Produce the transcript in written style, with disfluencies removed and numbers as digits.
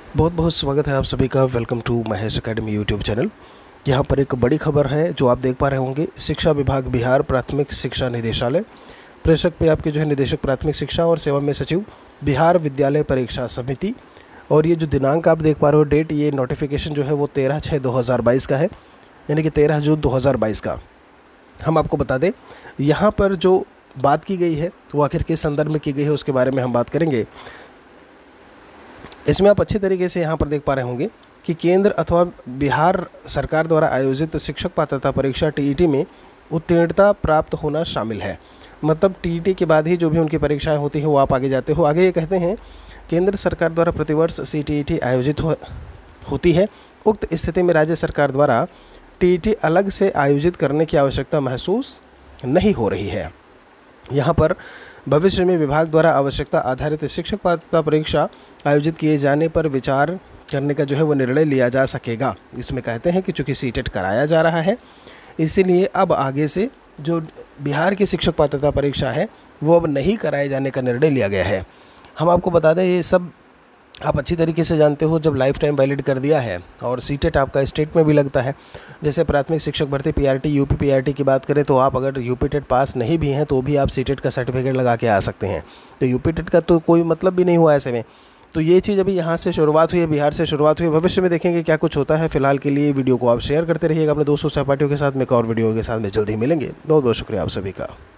बहुत बहुत स्वागत है आप सभी का। Welcome to Mahesh academy YouTube channel. यहाँ पर एक बड़ी खबर है जो आप देख पा रहे होंगे। शिक्षा विभाग बिहार प्राथमिक शिक्षा निदेशालय प्रेषक पे आपके जो है निदेशक प्राथमिक शिक्षा और सेवा में सचिव बिहार विद्यालय परीक्षा समिति। और ये जो दिनांक आप देख पा रहे हो डेट, ये नोटिफिकेशन जो है वो 13/6/2022 का है, यानी कि 13 जून 2022 का। हम आपको बता दें यहाँ पर जो बात की गई है वो आखिर किस संदर्भ में की गई है उसके बारे में हम बात करेंगे। इसमें आप अच्छी तरीके से यहाँ पर देख पा रहे होंगे कि केंद्र अथवा बिहार सरकार द्वारा आयोजित शिक्षक पात्रता परीक्षा टीईटी में उत्तीर्णता प्राप्त होना शामिल है। मतलब टीईटी के बाद ही जो भी उनकी परीक्षाएं होती हैं वो आप आगे जाते हो। आगे ये कहते हैं केंद्र सरकार द्वारा प्रतिवर्ष सीटीईटी आयोजित होती है। उक्त स्थिति में राज्य सरकार द्वारा टीईटी अलग से आयोजित करने की आवश्यकता महसूस नहीं हो रही है। यहाँ पर भविष्य में विभाग द्वारा आवश्यकता आधारित शिक्षक पात्रता परीक्षा आयोजित किए जाने पर विचार करने का जो है वो निर्णय लिया जा सकेगा। इसमें कहते हैं कि चूँकि सीटेट कराया जा रहा है, इसीलिए अब आगे से जो बिहार की शिक्षक पात्रता परीक्षा है वो अब नहीं कराए जाने का निर्णय लिया गया है। हम आपको बता दें ये सब आप अच्छी तरीके से जानते हो। जब लाइफ टाइम वैलिड कर दिया है और सीटेट आपका स्टेट में भी लगता है, जैसे प्राथमिक शिक्षक भर्ती पीआरटी यूपी पीआरटी की बात करें तो आप अगर यूपी टेट पास नहीं भी हैं तो भी आप सीटेट का सर्टिफिकेट लगा के आ सकते हैं। तो यूपी टेट का तो कोई मतलब भी नहीं हुआ ऐसे में। तो ये चीज़ अभी यहाँ से शुरुआत हुई है, बिहार से शुरुआत हुई है। भविष्य में देखेंगे क्या कुछ होता है। फिलहाल के लिए वीडियो को आप शेयर करते रहिएगा अपने दोस्तों सहपाठियों के साथ में। एक और वीडियो के साथ में जल्दी मिलेंगे। बहुत बहुत शुक्रिया आप सभी का।